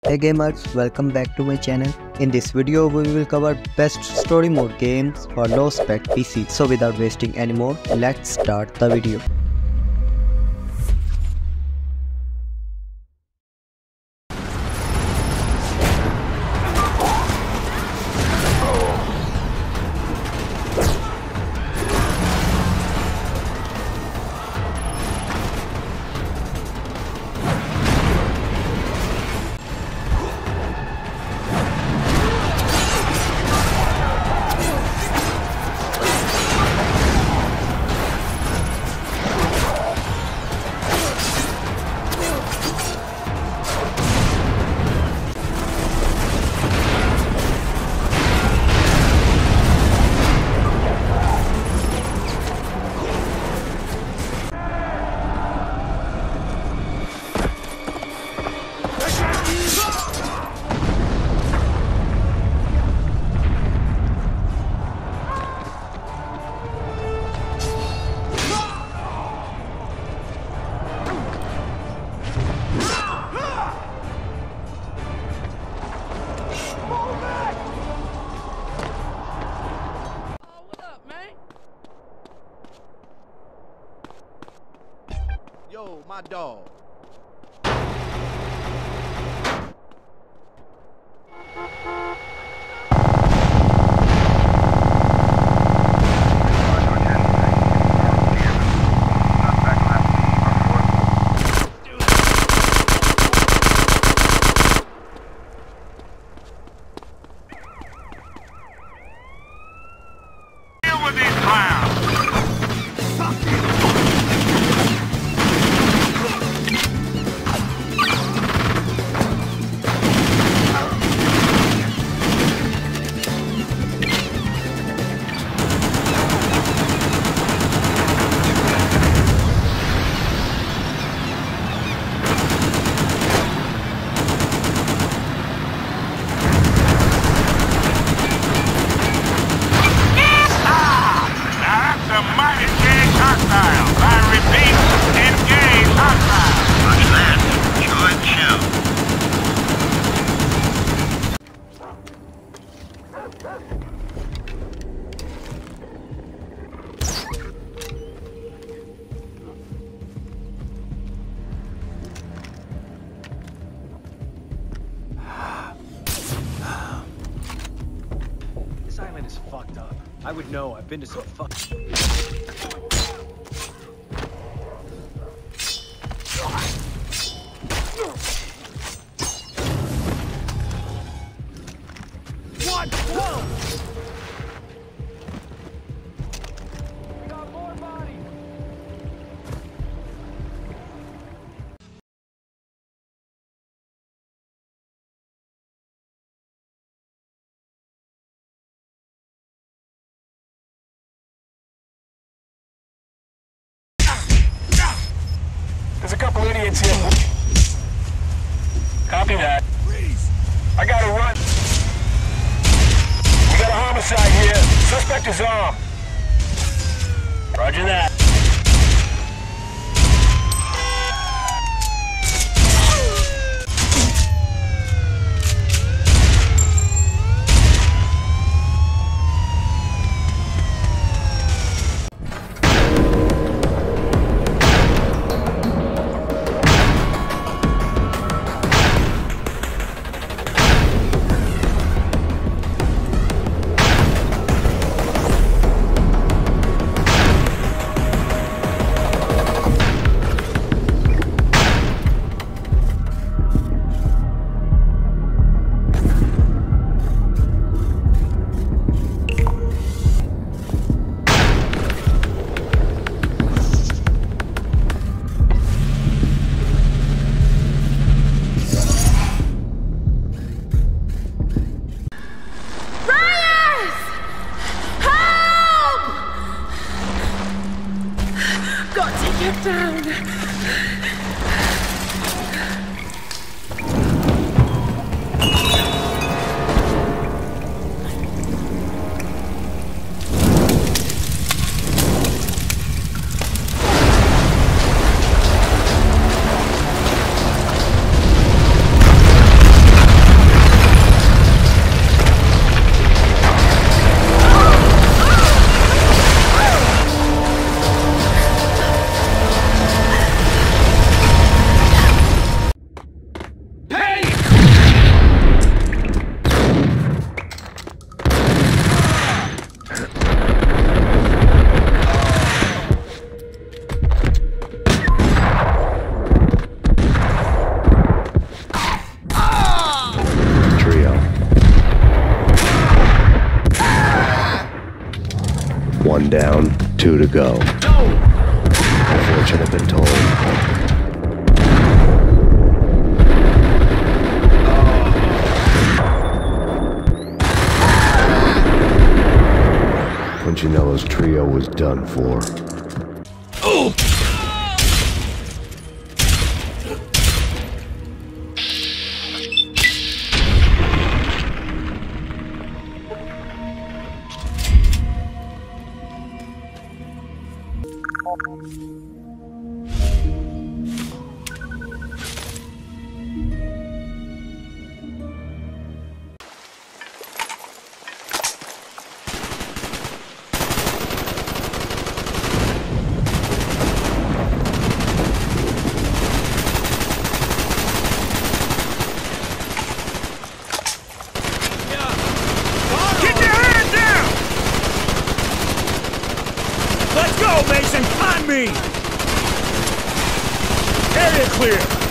Hey gamers, welcome back to my channel. In this video we will cover best story mode games for low spec PC. So without wasting any more, let's start the video. Yo, my dog. Deal with these clowns! A mighty engaged hostile. I repeat, engaged hostile. Roger that. Good show. This island is fucked up. I would know. I've been to some fuck. What? Whoa! We got more bodies. There's a couple idiots here. Copy that. I gotta run. We got a homicide here. Suspect is armed. Roger that. Got to get down! One down, two to go. Fortune have been told. Punchinello's trio was done for. Let's go, Mason! On me! Area clear!